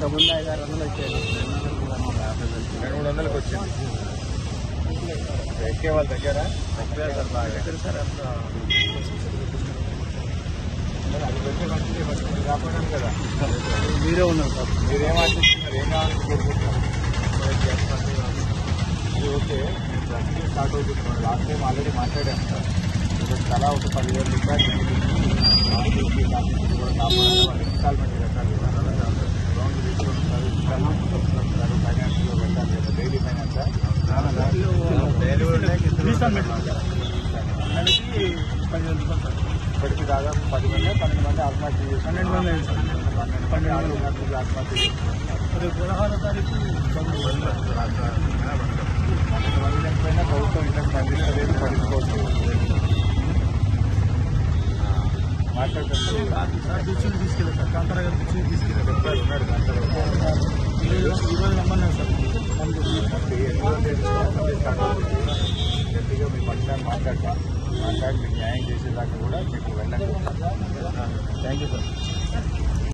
ఇంతకుముందు 500-600 వచ్చాయి. 200-300 వచ్చింది. ఎక్కే వాళ్ళ దగ్గర సార్ బాగా సార్ అది వచ్చే మంచిది కాపాడాను కదా. మీరే ఉన్నారు సార్. మీరేం ఆశిస్తున్నారు, ఏం కావాలని కోరుకుంటున్నారు? ఇది ఓకే, ప్రస్తుతం స్టార్ట్ అవుతున్నాను. లాస్ట్ టైం ఆల్రెడీ మాట్లాడాను సార్. ఇప్పుడు తలా ఒక 10,000 రూపాయలు కూడా కాపాడాలి. వాళ్ళు ఇన్స్టాల్మెంట్ కట్టాలి, లోన్ తీసుకుంటున్నారు, ఇన్స్టాల్మెంట్ వస్తున్నారు, ఫైనాన్స్లో పెట్టాలి కదా. డైలీ ఫైనాన్స్ ఇప్పటికి దాదాపు 10 మంది 12 మంది ఆత్మహత్య చేసి 12 మంది ఆత్మహత్య చేసుకుంటున్నారు. 16వ తారీఖు 12 మంది చనిపోయినా ప్రభుత్వం ఇంతకు స్పందించలేదు, పడుకోవచ్చు. మాట్లాడుతున్నారు దృష్టిని తీసుకెళ్ళారు సార్. కాంతారా గారు దృష్టిని తీసుకెళ్ళారు. చెప్పారు, ఉన్నాడు కాంతారావు. ఈరోజు రమ్మన్నారు సార్. గట్టిగా మీ పక్షాన్ని మాట్లాడి మీకు న్యాయం చేసేదాకా కూడా మీకు వెళ్ళండి. Thank you sir.